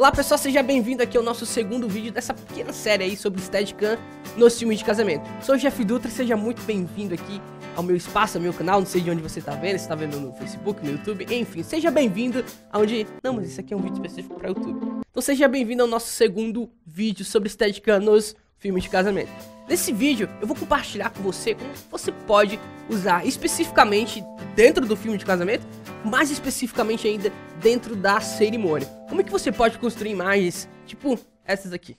Olá pessoal, seja bem-vindo aqui ao nosso segundo vídeo dessa pequena série aí sobre Steadicam nos filmes de casamento. Sou o Jeff Dutra e seja muito bem-vindo aqui ao meu espaço, ao meu canal, não sei de onde você tá vendo, se tá vendo no Facebook, no YouTube, enfim, seja bem-vindo aonde... Não, mas isso aqui é um vídeo específico para YouTube. Então seja bem-vindo ao nosso segundo vídeo sobre Steadicam nos filmes de casamento. Nesse vídeo eu vou compartilhar com você como você pode usar especificamente dentro do filme de casamento, mais especificamente ainda dentro da cerimônia. Como é que você pode construir imagens tipo essas aqui?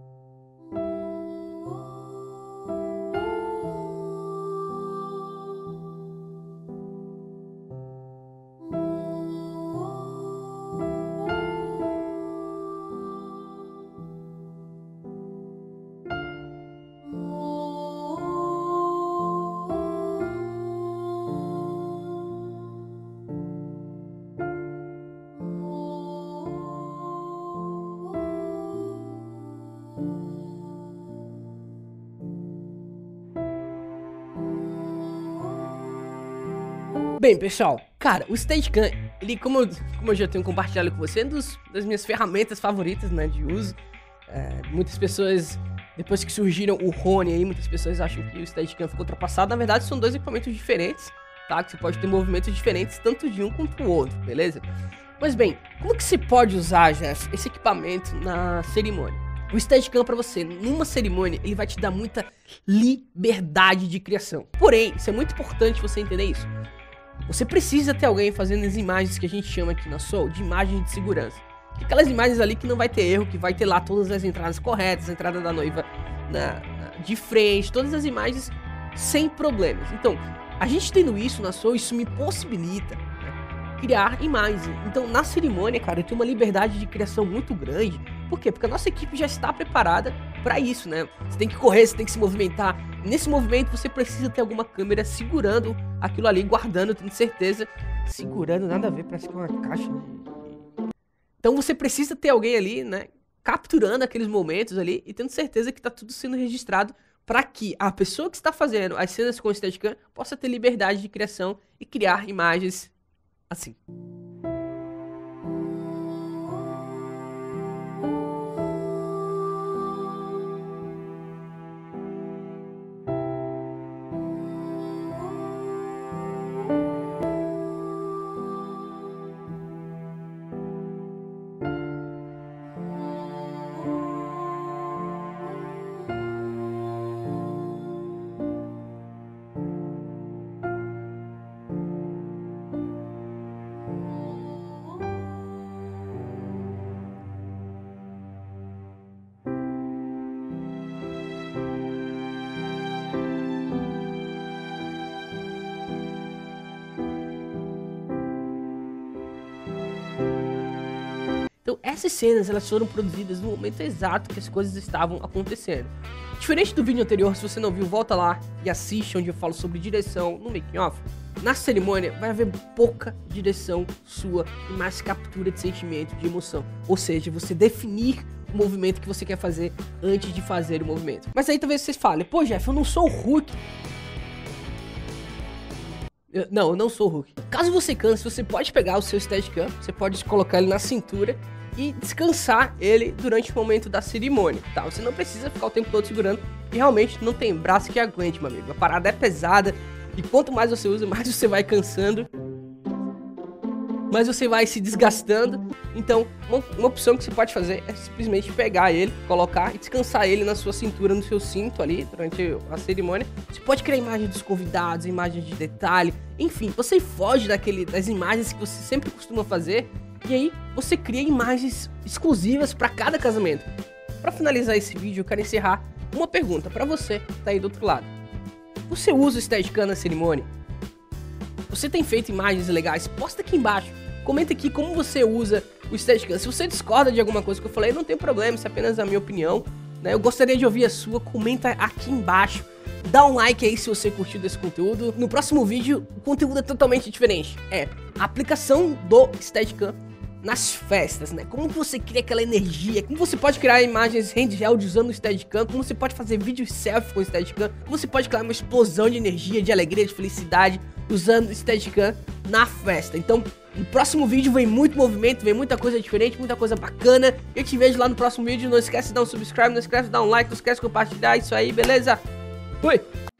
Bem, pessoal, cara, o Steadicam, ele, como eu já tenho compartilhado com você, é das minhas ferramentas favoritas, né, de uso. Muitas pessoas, depois que surgiram o Rony aí, muitas pessoas acham que o Steadicam ficou ultrapassado. Na verdade, são dois equipamentos diferentes, tá? Que você pode ter movimentos diferentes, tanto de um quanto do outro, beleza? Mas bem, como que você pode usar, Jeff, esse equipamento na cerimônia? O Steadicam pra você, numa cerimônia, ele vai te dar muita liberdade de criação. Porém, isso é muito importante você entender isso. Você precisa ter alguém fazendo as imagens que a gente chama aqui na Soul de imagens de segurança. Aquelas imagens ali que não vai ter erro, que vai ter lá todas as entradas corretas, a entrada da noiva de frente, todas as imagens sem problemas. Então, a gente tendo isso na Soul, isso me possibilita, né, criar imagens. Então, na cerimônia, cara, eu tenho uma liberdade de criação muito grande. Por quê? Porque a nossa equipe já está preparada para isso, né? Você tem que correr, você tem que se movimentar. Nesse movimento, você precisa ter alguma câmera segurando aquilo ali, guardando, tenho certeza. Segurando, nada a ver, parece que é uma caixa de... Então você precisa ter alguém ali, né, capturando aqueles momentos ali e tendo certeza que tá tudo sendo registrado para que a pessoa que está fazendo as cenas com o Steadicam possa ter liberdade de criação e criar imagens assim. Então essas cenas, elas foram produzidas no momento exato que as coisas estavam acontecendo. Diferente do vídeo anterior, se você não viu, volta lá e assiste, onde eu falo sobre direção no making off. Na cerimônia vai haver pouca direção sua e mais captura de sentimento, de emoção. Ou seja, você definir o movimento que você quer fazer antes de fazer o movimento. Mas aí talvez vocês falem, pô Jeff, eu não sou o Hulk. Não, eu não sou o Hulk. Caso você canse, você pode pegar o seu Steadicam, você pode colocar ele na cintura e descansar ele durante o momento da cerimônia, tá? Você não precisa ficar o tempo todo segurando, e realmente não tem braço que aguente, meu amigo. A parada é pesada, e quanto mais você usa, mais você vai cansando, mais você vai se desgastando. Então, uma opção que você pode fazer é simplesmente pegar ele, colocar e descansar ele na sua cintura, no seu cinto ali, durante a cerimônia. Você pode criar imagens dos convidados, imagens de detalhe, enfim, você foge das imagens que você sempre costuma fazer, e aí você cria imagens exclusivas para cada casamento. Para finalizar esse vídeo, eu quero encerrar uma pergunta para você que tá aí do outro lado. Você usa o Steadicam na cerimônia? Você tem feito imagens legais? Posta aqui embaixo. Comenta aqui como você usa o Steadicam. Se você discorda de alguma coisa que eu falei, não tem problema, isso é apenas a minha opinião, né? Eu gostaria de ouvir a sua, comenta aqui embaixo. Dá um like aí se você curtiu desse conteúdo. No próximo vídeo, o conteúdo é totalmente diferente. É a aplicação do Steadicam nas festas, né? Como você cria aquela energia, como você pode criar imagens handheld usando o Steadicam, como você pode fazer vídeos selfie com o Steadicam, como você pode criar uma explosão de energia, de alegria, de felicidade usando Steadicam na festa. Então, no próximo vídeo vem muito movimento, vem muita coisa diferente, muita coisa bacana. Eu te vejo lá no próximo vídeo. Não esquece de dar um subscribe, não esquece de dar um like, não esquece de compartilhar. Isso aí, beleza? Fui!